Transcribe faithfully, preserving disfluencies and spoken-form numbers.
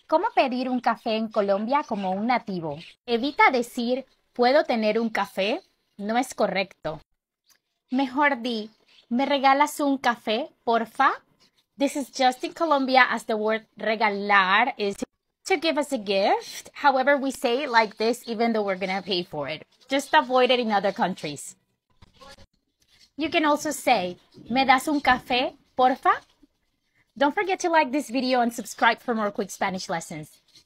¿Cómo pedir un café en Colombia como un nativo? Evita decir ¿puedo tener un café? No es correcto. Mejor di ¿me regalas un café, porfa? This is just in Colombia as the word regalar is to give us a gift. However, we say it like this even though we're gonna pay for it. Just avoid it in other countries. You can also say ¿me das un café, porfa? Don't forget to like this video and subscribe for more quick Spanish lessons.